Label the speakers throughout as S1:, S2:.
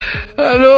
S1: Hello.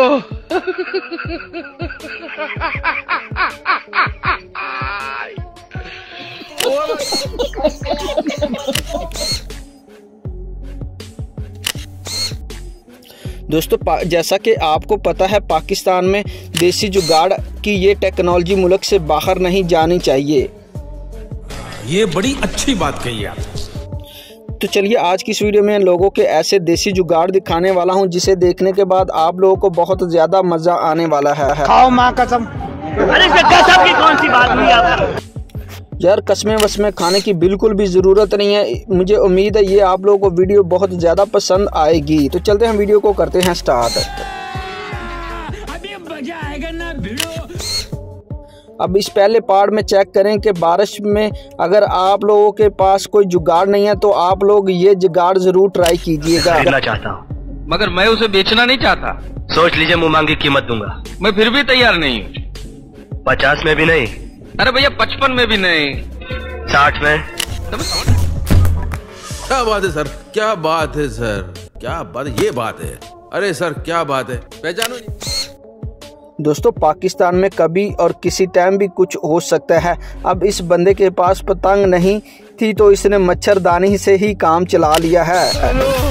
S2: दोस्तों जैसा कि आपको पता है, पाकिस्तान में देसी जुगाड़ की ये टेक्नोलॉजी मुल्क से बाहर नहीं जानी चाहिए।
S3: ये बड़ी अच्छी बात कही आप।
S2: तो चलिए आज की इस वीडियो में लोगों के ऐसे देसी जुगाड़ दिखाने वाला हूं जिसे देखने के बाद आप लोगों को बहुत ज्यादा मजा आने वाला है।
S4: खाओ माँ कसम। अरे कसम की कौन सी बात हुई आपको?
S2: यार कसमें वसमें खाने की बिल्कुल भी ज़रूरत नहीं है। मुझे उम्मीद है ये आप लोगों को वीडियो बहुत ज़्यादा पसंद आएगी। तो चलते हैं वीडियो को करते हैं स्टार्ट।
S3: अभी मजा आएगा ना भिड़ो।
S2: अब इस पहले पार्ट में चेक करें कि बारिश में अगर आप लोगों के पास कोई जुगाड़ नहीं है तो आप लोग ये जुगाड़ ज़रूर ट्राई कीजिएगा।
S5: खरीदना चाहता हूँ मगर मैं उसे बेचना नहीं चाहता। सोच लीजिए मुँह मांगी कीमत दूंगा। मैं फिर भी तैयार नहीं हूँ। 50 में भी नहीं। अरे भैया 55 में भी नहीं। 60 में।
S3: क्या बात है सर, क्या बात है सर, क्या बात है, ये बात है। अरे सर क्या बात है, पहचानो नहीं।
S2: दोस्तों पाकिस्तान में कभी और किसी टाइम भी कुछ हो सकता है। अब इस बंदे के पास पतंग नहीं थी तो इसने मच्छरदानी से ही काम चला लिया है।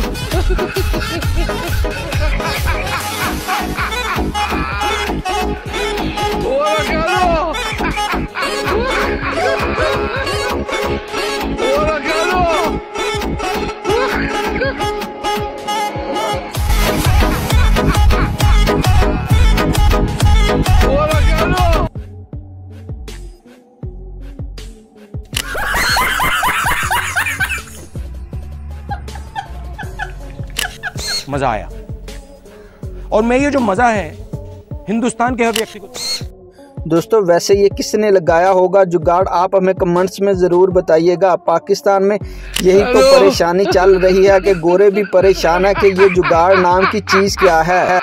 S4: मजा आया और मैं ये जो मजा है हिंदुस्तान के हर व्यक्ति को।
S2: दोस्तों वैसे ये किसने लगाया होगा जुगाड़, आप हमें कमेंट्स में ज़रूर बताइएगा। पाकिस्तान में यही तो परेशानी चल रही है कि गोरे भी परेशान है कि ये जुगाड़ नाम की चीज़ क्या है।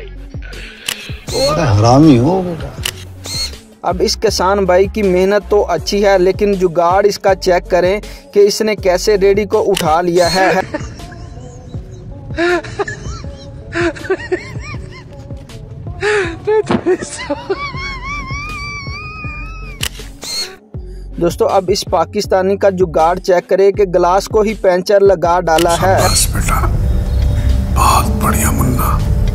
S6: हरामी हो बेटा।
S2: अब इस किसान भाई की मेहनत तो अच्छी है लेकिन जुगाड़ इसका चेक करें कि इसने कैसे रेडी को उठा लिया है। दोस्तों अब इस पाकिस्तानी का जुगाड़ चेक करें कि गिलास को ही पंचर लगा डाला है।
S6: बेटा बहुत बढ़िया मुन्ना।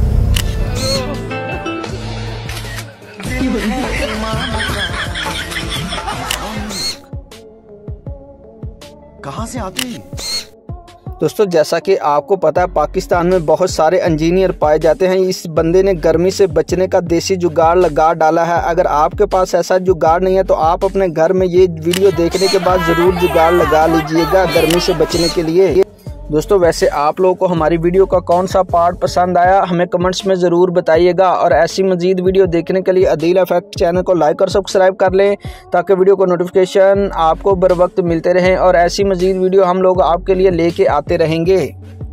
S4: कहां से आते हैं?
S2: दोस्तों जैसा कि आपको पता है पाकिस्तान में बहुत सारे इंजीनियर पाए जाते हैं। इस बंदे ने गर्मी से बचने का देसी जुगाड़ लगा डाला है। अगर आपके पास ऐसा जुगाड़ नहीं है तो आप अपने घर में ये वीडियो देखने के बाद ज़रूर जुगाड़ लगा लीजिएगा गर्मी से बचने के लिए। दोस्तों वैसे आप लोगों को हमारी वीडियो का कौन सा पार्ट पसंद आया हमें कमेंट्स में ज़रूर बताइएगा। और ऐसी मज़ीद वीडियो देखने के लिए अदील इफेक्ट चैनल को लाइक और सब्सक्राइब कर लें ताकि वीडियो को नोटिफिकेशन आपको बर वक्त मिलते रहें और ऐसी मज़ीद वीडियो हम लोग आपके लिए लेके आते रहेंगे।